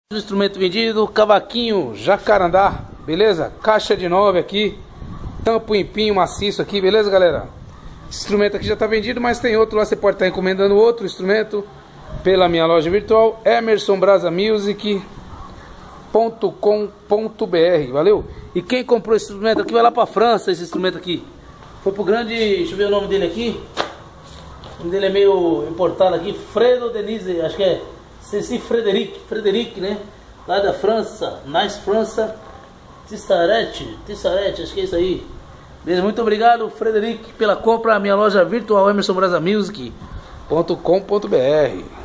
O instrumento vendido, cavaquinho Jacarandá, beleza? Caixa de 9 aqui, tampo empinho maciço aqui, beleza, galera? Esse instrumento aqui já está vendido, mas tem outro lá, você pode estar encomendando outro instrumento pela minha loja virtual, emersonbrasamusic.com.br, valeu? E quem comprou esse instrumento aqui vai lá para França, esse instrumento aqui. Foi pro grande, deixa eu ver o nome dele aqui. O nome dele é meio importado aqui, Fredo Denise, acho que é Ceci Frederic, né? Lá da França, Nice França, Tissaret, acho que é isso aí. Beleza, muito obrigado, Frederic, pela compra. Minha loja virtual, emersonbrasamusic.com.br.